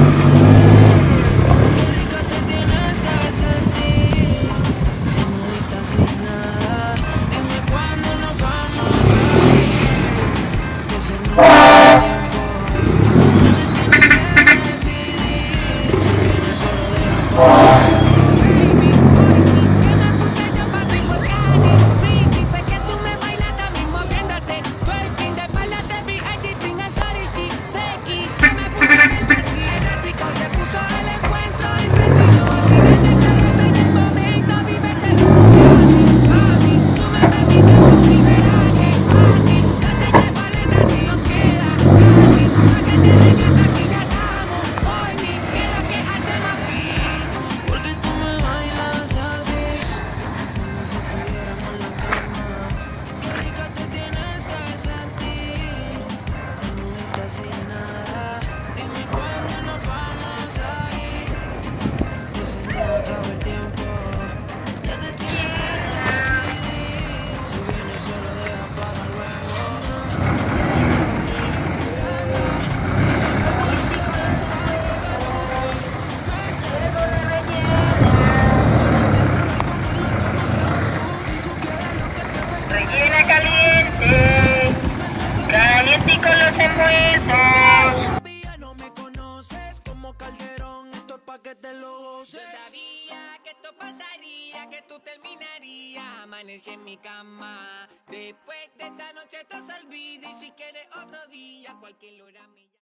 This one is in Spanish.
Qué rico te tienes que sentir, desnudita sin nada. Dime cuándo nos vamos a ir, que se nos acaba el tiempo. Ya te tienes que decidir, si vienes solo deja para luego. Baby, hoy sí que me puse yo pa' ti porque es así. Freaky, fue que tú me bailas también moviéndote. Twerking, de espalda te vi editing en sorry, sí. Freaky, que me puse a verte así. Qué rico se puso el encuentro entre tú y yo. Olvida ese carrete en el momento, vívete la emoción. Mami, tú me permites fluir y verás que fácil. Date de paleta si nos queda casi. Pa' que cierren esta aquí ya estamos. Baby, ¿qué es lo que hacemos aquí? Porque tú me bailas así, como si estuviéramos en la cama. Qué rico te tienes que sentir, desnudita sin nada. Dime cuándo nos vamos a ir, que se nos acaba el tiempo. Ya te tienes que decidir, si vienes solo deja para luego. Rellena caliente, calientico los envueltos. Todavía no me conoces como Calderón, esto es pa' que te lo goces. Yo sabía que esto pasaría, que tú terminarías. Amanecí en mi cama. Después de esta noche te olvida. Y si quieres otro día, cualquier hora me llama.